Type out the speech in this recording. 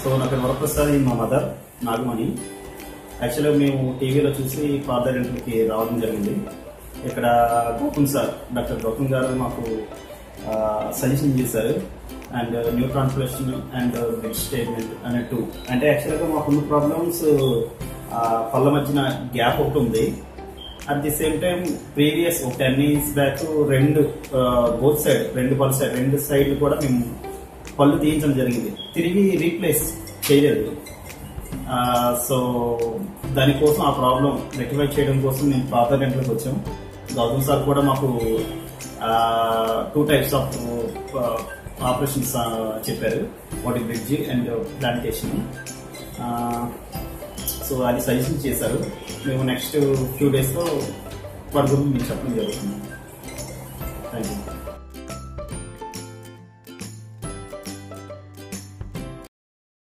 So నా పేరు వరప్రసాద్, మా మదర్ నాగమణి. యాక్చువల్గా మేము టీవీలో చూసి పార్థ డెంటల్కి రావడం జరిగింది. ఇక్కడ గౌతమ్ సార్, డాక్టర్ గౌతమ్ గారు మాకు సజెషన్ చేశారు. And new transplantation and bed statement అనే టూ. అంటే యాక్చువల్గా మాకున్న ప్రాబ్లమ్స్ పళ్ళ మధ్యన గ్యాప్ ఒకటి ఉంది. At the same time previous 10 years back both side రెండు సైడ్లు కూడా మేము పళ్ళు తీయించడం జరిగింది. తిరిగి రీప్లేస్ చేయలేదు. సో దానికోసం ఆ ప్రాబ్లం రెక్టిఫై చేయడం కోసం మేము పార్థ డెంటల్కి వచ్చాం. గౌతమ్ సార్ కూడా మాకు 2 types ఆఫ్ ఆపరేషన్స్ చెప్పారు, ఒకటి బ్రిడ్జ్ అండ్ ప్లాంటేషన్. సో అది సజెషన్ చేశారు. మేము నెక్స్ట్ few days లో వాటి గురించి మీకు చెప్పడం జరుగుతుంది. Thank you.